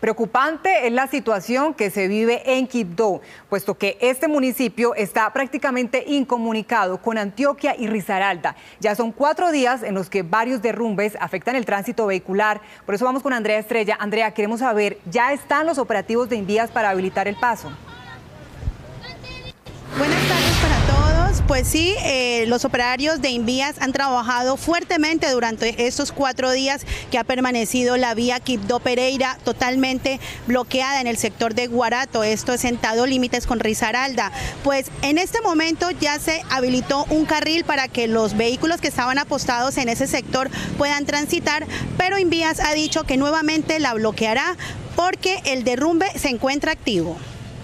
Preocupante es la situación que se vive en Quibdó, puesto que este municipio está prácticamente incomunicado con Antioquia y Risaralda. Ya son 4 días en los que varios derrumbes afectan el tránsito vehicular. Por eso vamos con Andrea Estrella. Andrea, queremos saber, ¿ya están los operativos de Invías para habilitar el paso? Buenas tardes para todos. Pues sí, los operarios de Invías han trabajado fuertemente durante estos 4 días que ha permanecido la vía Quibdó-Pereira totalmente bloqueada en el sector de Guarato, esto es sentado límites con Risaralda. Pues en este momento ya se habilitó un carril para que los vehículos que estaban apostados en ese sector puedan transitar, pero Invías ha dicho que nuevamente la bloqueará porque el derrumbe se encuentra activo.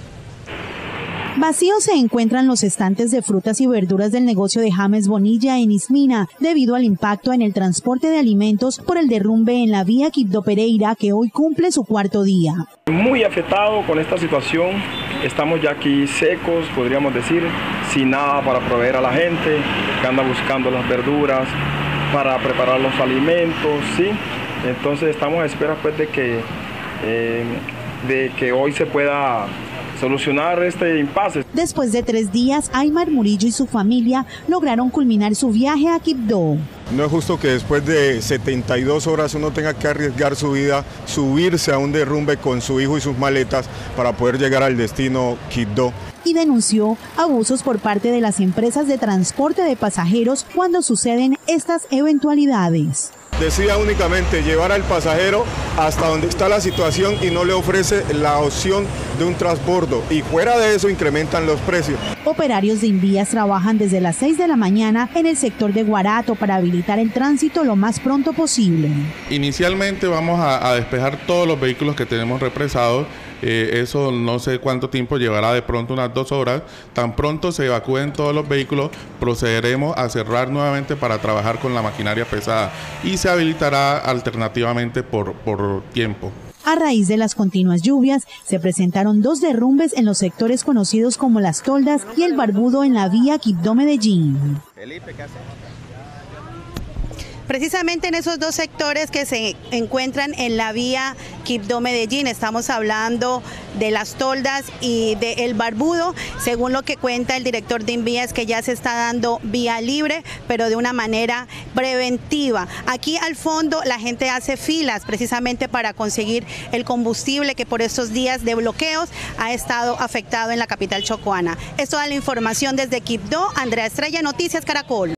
Vacíos se encuentran los estantes de frutas y verduras del negocio de James Bonilla en Ismina, debido al impacto en el transporte de alimentos por el derrumbe en la vía Quibdó-Pereira, que hoy cumple su 4º día. Muy afectado con esta situación, estamos ya aquí secos, podríamos decir, sin nada para proveer a la gente que anda buscando las verduras para preparar los alimentos, ¿sí? Entonces estamos a espera pues de que hoy se pueda solucionar este impasse. Después de 3 días, Aymar Murillo y su familia lograron culminar su viaje a Quibdó. No es justo que después de 72 horas uno tenga que arriesgar su vida, subirse a un derrumbe con su hijo y sus maletas para poder llegar al destino Quibdó. Y denunció abusos por parte de las empresas de transporte de pasajeros cuando suceden estas eventualidades. Decide únicamente llevar al pasajero hasta donde está la situación y no le ofrece la opción de un transbordo, y fuera de eso incrementan los precios. Operarios de Invías trabajan desde las 6 de la mañana en el sector de Guarato para habilitar el tránsito lo más pronto posible. Inicialmente vamos a despejar todos los vehículos que tenemos represados. Eso no sé cuánto tiempo llevará, de pronto unas 2 horas. Tan pronto se evacúen todos los vehículos, procederemos a cerrar nuevamente para trabajar con la maquinaria pesada y se habilitará alternativamente por tiempo. A raíz de las continuas lluvias, se presentaron 2 derrumbes en los sectores conocidos como Las Toldas y El Barbudo en la vía Quibdó-Medellín. Precisamente en esos 2 sectores que se encuentran en la vía Quibdó-Medellín, estamos hablando de Las Toldas y de El Barbudo, según lo que cuenta el director de Invías, que ya se está dando vía libre, pero de una manera preventiva. Aquí al fondo la gente hace filas precisamente para conseguir el combustible que por estos días de bloqueos ha estado afectado en la capital chocoana. Es toda la información desde Quibdó. Andrea Estrella, Noticias Caracol.